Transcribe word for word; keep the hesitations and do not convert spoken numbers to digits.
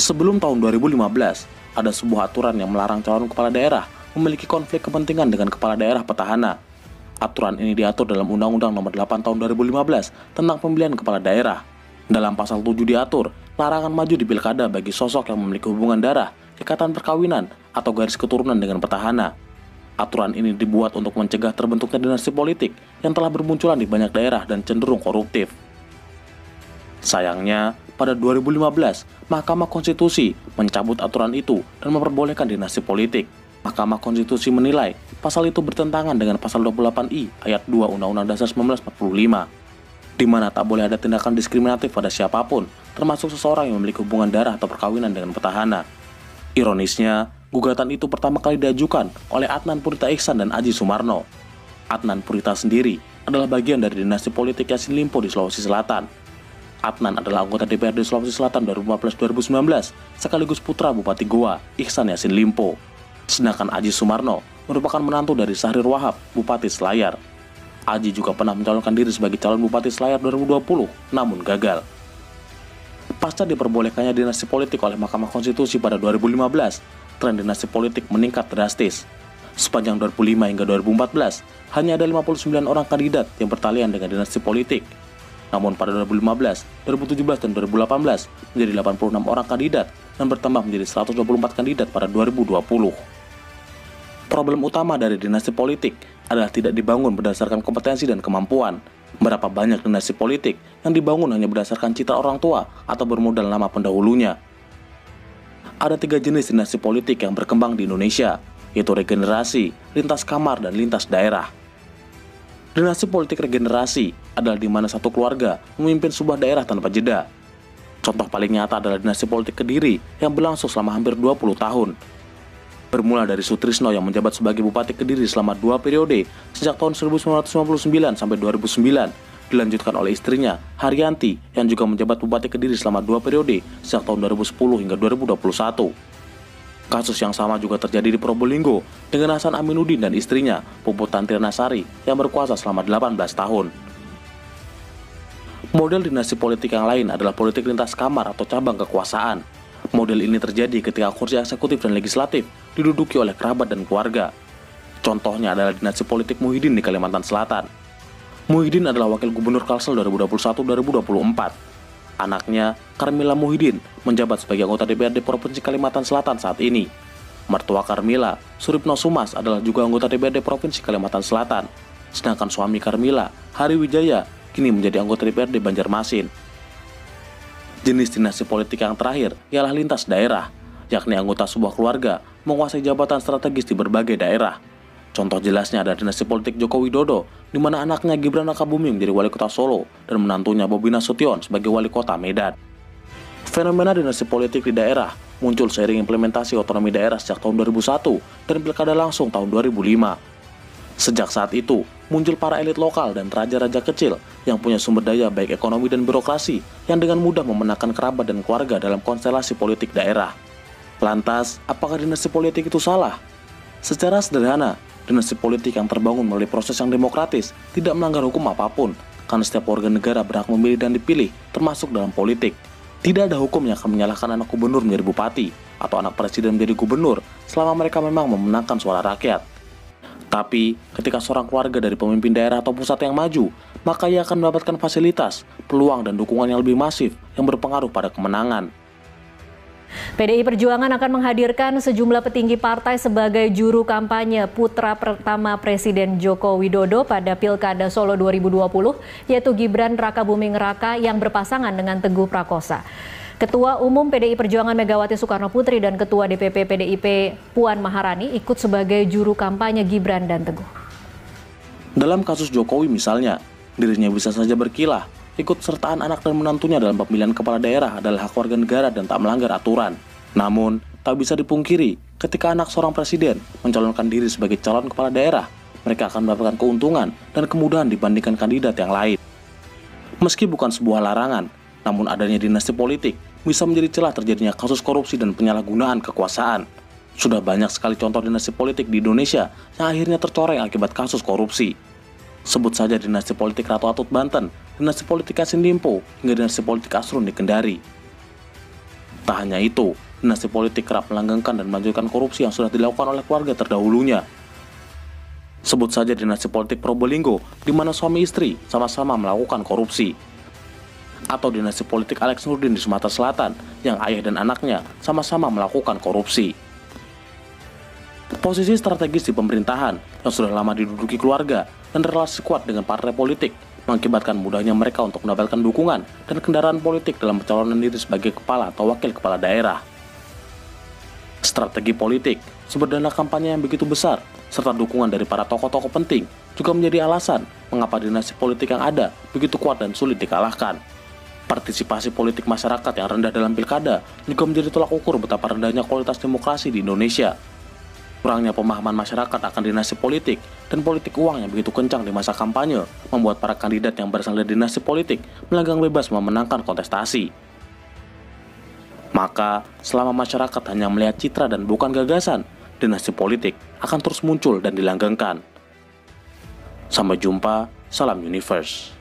Sebelum tahun dua ribu lima belas, ada sebuah aturan yang melarang calon kepala daerah memiliki konflik kepentingan dengan kepala daerah petahana. Aturan ini diatur dalam Undang-Undang Nomor delapan Tahun dua ribu lima belas tentang pemilihan kepala daerah. Dalam pasal tujuh diatur, larangan maju di pilkada bagi sosok yang memiliki hubungan darah, ikatan perkawinan, atau garis keturunan dengan petahana. Aturan ini dibuat untuk mencegah terbentuknya dinasti politik yang telah bermunculan di banyak daerah dan cenderung koruptif. Sayangnya, pada dua ribu lima belas, Mahkamah Konstitusi mencabut aturan itu dan memperbolehkan dinasti politik. Mahkamah Konstitusi menilai pasal itu bertentangan dengan pasal dua puluh delapan I ayat dua Undang-Undang Dasar seribu sembilan ratus empat puluh lima, di mana tak boleh ada tindakan diskriminatif pada siapapun, termasuk seseorang yang memiliki hubungan darah atau perkawinan dengan petahana. Ironisnya, gugatan itu pertama kali diajukan oleh Adnan Purita Ihsan dan Aji Sumarno. Adnan Purita sendiri adalah bagian dari dinasti politik Yassin Limpo di Sulawesi Selatan. Adnan adalah anggota D P R D Sulawesi Selatan dua ribu empat belas sampai dua ribu sembilan belas, sekaligus putra Bupati Goa, Ihsan Yassin Limpo. Sedangkan Aji Sumarno merupakan menantu dari Syahrir Wahab, Bupati Selayar. Aji juga pernah mencalonkan diri sebagai calon Bupati Selayar dua ribu dua puluh, namun gagal. Pasca diperbolehkannya dinasti politik oleh Mahkamah Konstitusi pada dua ribu lima belas, tren dinasti politik meningkat drastis. Sepanjang dua ribu lima hingga dua ribu empat belas, hanya ada lima puluh sembilan orang kandidat yang bertalian dengan dinasti politik. Namun pada dua ribu lima belas, dua ribu tujuh belas, dan dua ribu delapan belas menjadi delapan puluh enam orang kandidat dan bertambah menjadi seratus dua puluh empat kandidat pada dua ribu dua puluh. Problem utama dari dinasti politik adalah tidak dibangun berdasarkan kompetensi dan kemampuan. Berapa banyak dinasti politik yang dibangun hanya berdasarkan citra orang tua atau bermodal nama pendahulunya. Ada tiga jenis dinasti politik yang berkembang di Indonesia, yaitu regenerasi, lintas kamar, dan lintas daerah. Dinasti politik regenerasi adalah di mana satu keluarga memimpin sebuah daerah tanpa jeda. Contoh paling nyata adalah dinasti politik Kediri yang berlangsung selama hampir dua puluh tahun. Bermula dari Sutrisno yang menjabat sebagai Bupati Kediri selama dua periode sejak tahun seribu sembilan ratus sembilan puluh sembilan sampai dua ribu sembilan, dilanjutkan oleh istrinya Haryanti yang juga menjabat Bupati Kediri selama dua periode sejak tahun dua ribu sepuluh hingga dua ribu dua puluh satu. Kasus yang sama juga terjadi di Probolinggo dengan Hasan Aminuddin dan istrinya Puput Tantir Nasari yang berkuasa selama delapan belas tahun. Model dinasti politik yang lain adalah politik lintas kamar atau cabang kekuasaan. Model ini terjadi ketika kursi eksekutif dan legislatif diduduki oleh kerabat dan keluarga. Contohnya adalah dinasti politik Muhyiddin di Kalimantan Selatan. Muhyiddin adalah wakil gubernur Kalsel dua ribu dua puluh satu sampai dua ribu dua puluh empat. Anaknya, Karmila Muhyiddin, menjabat sebagai anggota D P R D Provinsi Kalimantan Selatan saat ini. Mertua Karmila, Suripno Sumas, adalah juga anggota D P R D Provinsi Kalimantan Selatan. Sedangkan suami Karmila, Hari Wijaya, kini menjadi anggota D P R D Banjarmasin. Jenis dinasti politik yang terakhir ialah lintas daerah, yakni anggota sebuah keluarga menguasai jabatan strategis di berbagai daerah. Contoh jelasnya ada dinasti politik Joko Widodo, di mana anaknya Gibran Rakabuming menjadi wali kota Solo dan menantunya Bobi Nasution sebagai wali kota Medan. Fenomena dinasti politik di daerah muncul seiring implementasi otonomi daerah sejak tahun dua ribu satu dan pilkada langsung tahun dua ribu lima. Sejak saat itu, muncul para elit lokal dan raja-raja kecil yang punya sumber daya baik ekonomi dan birokrasi yang dengan mudah memenangkan kerabat dan keluarga dalam konstelasi politik daerah. Lantas, apakah dinasti politik itu salah? Secara sederhana, dinasti politik yang terbangun melalui proses yang demokratis tidak melanggar hukum apapun, karena setiap warga negara berhak memilih dan dipilih, termasuk dalam politik. Tidak ada hukum yang akan menyalahkan anak gubernur menjadi bupati, atau anak presiden menjadi gubernur, selama mereka memang memenangkan suara rakyat. Tapi, ketika seorang keluarga dari pemimpin daerah atau pusat yang maju, maka ia akan mendapatkan fasilitas, peluang, dan dukungan yang lebih masif yang berpengaruh pada kemenangan. P D I Perjuangan akan menghadirkan sejumlah petinggi partai sebagai juru kampanye putra pertama Presiden Joko Widodo pada Pilkada Solo dua ribu dua puluh, yaitu Gibran Rakabuming Raka yang berpasangan dengan Teguh Prakosa. Ketua Umum P D I Perjuangan Megawati Soekarnoputri dan Ketua D P P P D I P Puan Maharani ikut sebagai juru kampanye Gibran dan Teguh. Dalam kasus Jokowi misalnya, dirinya bisa saja berkilah, ikut sertaan anak dan menantunya dalam pemilihan kepala daerah adalah hak warga negara dan tak melanggar aturan. Namun, tak bisa dipungkiri, ketika anak seorang presiden mencalonkan diri sebagai calon kepala daerah, mereka akan mendapatkan keuntungan dan kemudahan dibandingkan kandidat yang lain. Meski bukan sebuah larangan, namun adanya dinasti politik bisa menjadi celah terjadinya kasus korupsi dan penyalahgunaan kekuasaan. Sudah banyak sekali contoh dinasti politik di Indonesia yang akhirnya tercoreng akibat kasus korupsi. Sebut saja dinasti politik Ratu Atut Banten, dinasti politik Yassin Limpo, hingga dinasti politik Asrun di Kendari. Tak hanya itu, dinasti politik kerap melanggengkan dan melanjutkan korupsi yang sudah dilakukan oleh keluarga terdahulunya. Sebut saja dinasti politik Probolinggo, di mana suami istri sama-sama melakukan korupsi. Atau dinasti politik Alex Nurdin di Sumatera Selatan, yang ayah dan anaknya sama-sama melakukan korupsi. Posisi strategis di pemerintahan yang sudah lama diduduki keluarga dan relasi kuat dengan partai politik mengakibatkan mudahnya mereka untuk mendapatkan dukungan dan kendaraan politik dalam pencalonan diri sebagai kepala atau wakil kepala daerah. Strategi politik, sumber dana kampanye yang begitu besar, serta dukungan dari para tokoh-tokoh penting juga menjadi alasan mengapa dinasti politik yang ada begitu kuat dan sulit dikalahkan. Partisipasi politik masyarakat yang rendah dalam pilkada juga menjadi tolak ukur betapa rendahnya kualitas demokrasi di Indonesia. Kurangnya pemahaman masyarakat akan dinasti politik dan politik uang yang begitu kencang di masa kampanye membuat para kandidat yang berasal dari dinasti politik melanggang bebas memenangkan kontestasi. Maka, selama masyarakat hanya melihat citra dan bukan gagasan, dinasti politik akan terus muncul dan dilanggengkan. Sampai jumpa, salam Universe.